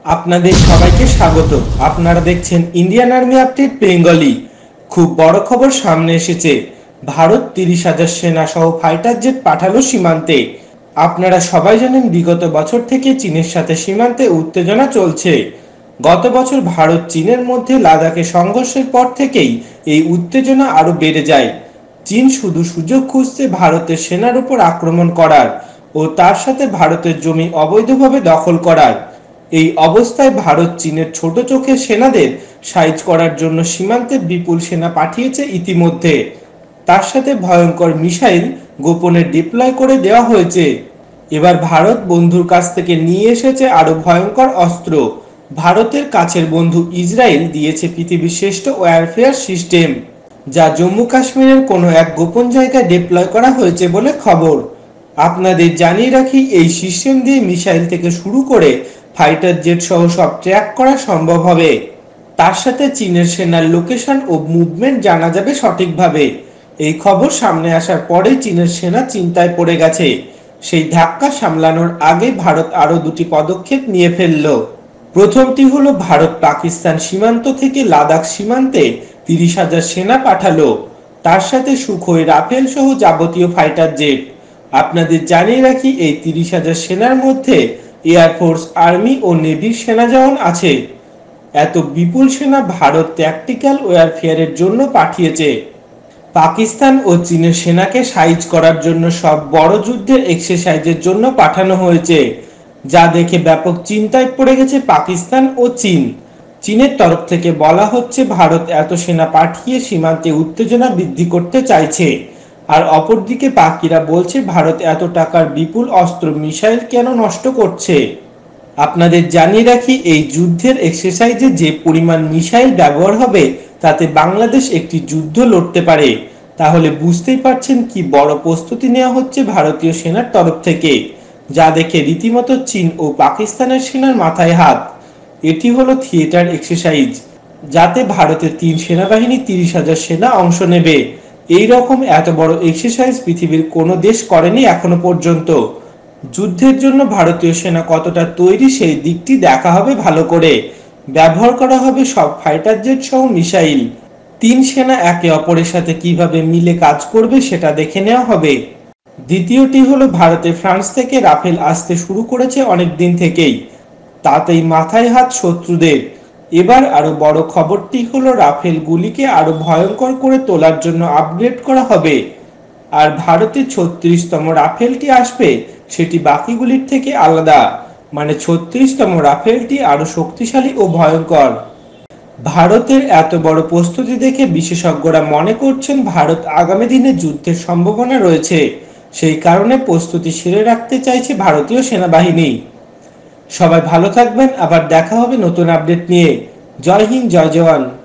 আপনাদের সবাইকে স্বাগত। আপনারা দেখছেন ইন্ডিয়ান আর্মি আপডেট বেঙ্গলি। খুব বড় খবর সামনে এসেছে। ভারত 30,000 সেনা সহ ফাইটার জেট পাঠালো সীমান্তে। আপনারা সবাই জানেন বিগত বছর থেকে চীনের সাথে সীমান্তে উত্তেজনা চলছে। গত বছর ভারত চীনের মধ্যে লাদাখে সংঘর্ষের পর থেকেই এই উত্তেজনা আরো বেড়ে যায়। চীন শুধু সুযোগ খুঁজছে ভারতের সেনার উপর আক্রমণ করার ও তার সাথে ভারতের জমি অবৈধভাবে দখল করার। এই অবস্থায় ভারত চীনের ছোট চোখে সেনাদের সাইজ করার জন্য সীমান্তে বিপুল সেনা পাঠিয়েছে ইতিমধ্যে। তার সাথে ভয়ঙ্কর মিসাইল গোপনে ডিপ্লয় করে দেওয়া হয়েছে। এবার ভারত বন্ধুর কাছ থেকে নিয়ে এসেছে আরো ভয়ঙ্কর অস্ত্র। ভারতের কাছের বন্ধু ইসরায়েল দিয়েছে পৃথিবীর শ্রেষ্ঠ ওয়্যারফেয়ার সিস্টেম, যা জম্মু কাশ্মীরের কোনো এক গোপন জায়গায় ডিপ্লয় করা হয়েছে বলে খবর। আপনাদের জানিয়ে রাখি, এই সিস্টেম দিয়ে মিসাইল থেকে শুরু করে ফাইটার জেট সহ সব ট্র্যাক করা সম্ভব হবে। তার সাথে চীনের সেনার লোকেশন ও মুভমেন্ট জানা যাবে সঠিকভাবে। এই খবর সামনে আসার পরেই চীনের সেনা চিন্তায় পড়ে গেছে। সেই ধাক্কা সামলানোর আগে ভারত আরো দুটি পদক্ষেপ নিয়ে ফেলল। প্রথমটি হলো ভারত পাকিস্তান সীমান্ত থেকে লাদাখ সীমান্তে 30,000 সেনা পাঠালো, তার সাথে সুখোই, রাফেল সহ যাবতীয় ফাইটার জেট। আপনাদের জানিয়ে রাখি, এই 30,000 সেনার মধ্যে এয়ারফোর্স, আর্মি ও নেভির সেনা জওয়ান আছে। এত বিপুল সেনা ভারত ট্যাকটিক্যাল ওয়্যারফেয়ারের জন্য পাঠিয়েছে। পাকিস্তান ও চীনের সেনাকে সাইজ করার জন্য সব বড় যুদ্ধের এক্সারসাইজের জন্য পাঠানো হয়েছে, যা দেখে ব্যাপক চিন্তায় পড়ে গেছে পাকিস্তান ও চীন। চীনের তরফ থেকে বলা হচ্ছে ভারত এত সেনা পাঠিয়ে সীমান্তে উত্তেজনা বৃদ্ধি করতে চাইছে, আর অপরদিকে পাকিরা বলছে ভারত এত টাকার বিপুল অস্ত্র মিসাইল কেন নষ্ট করছে। আপনাদের জানিয়ে রাখি, এই যুদ্ধের এক্সারসাইজে যে পরিমাণ মিসাইল ব্যবহার হবে তাতে বাংলাদেশ একটি যুদ্ধ লড়তে পারে। তাহলে বুঝতেই পারছেন কি বড় প্রস্তুতি নেওয়া হচ্ছে ভারতীয় সেনার তরফ থেকে, যা দেখে রীতিমতো চীন ও পাকিস্তানের সেনার মাথায় হাত। এটি হলো থিয়েটার এক্সারসাইজ, যাতে ভারতের 3 সেনাবাহিনী 30,000 সেনা অংশ নেবে। এই রকম এত বড় এক্সারসাইজ পৃথিবীর কোনো দেশ করেনি এখনো পর্যন্ত। যুদ্ধের জন্য ভারতীয় সেনা কতটা তৈরি সেই দিকটি দেখা হবে ভালো করে। ব্যবহার করা হবে সব ফাইটার জেট সহ মিসাইল। 3 সেনা একে অপরের সাথে কিভাবে মিলে কাজ করবে সেটা দেখে নেওয়া হবে। দ্বিতীয়টি হলো ভারতে ফ্রান্স থেকে রাফেল আসতে শুরু করেছে অনেক দিন থেকেই, তাতেই মাথায় হাত শত্রুদের। এবার আরো বড় খবরটি হলো রাফেল গুলিকে আরো ভয়ঙ্কর করে তোলার জন্য আপগ্রেড করা হবে। আর ভারতের 36তম রাফেলটি আসবে, সেটি বাকিগুলির থেকে আলাদা, মানে 36তম রাফেলটি আরো শক্তিশালী ও ভয়ঙ্কর। ভারতের এত বড় প্রস্তুতি দেখে বিশেষজ্ঞরা মনে করছেন ভারত আগামী দিনে যুদ্ধের সম্ভাবনা রয়েছে। সেই কারণে প্রস্তুতি সেরে রাখতে চাইছে ভারতীয় সেনাবাহিনী। সবাই ভালো থাকবেন, আবার দেখা হবে নতুন আপডেট নিয়ে। জয় হিন্দ, জয় জওয়ান।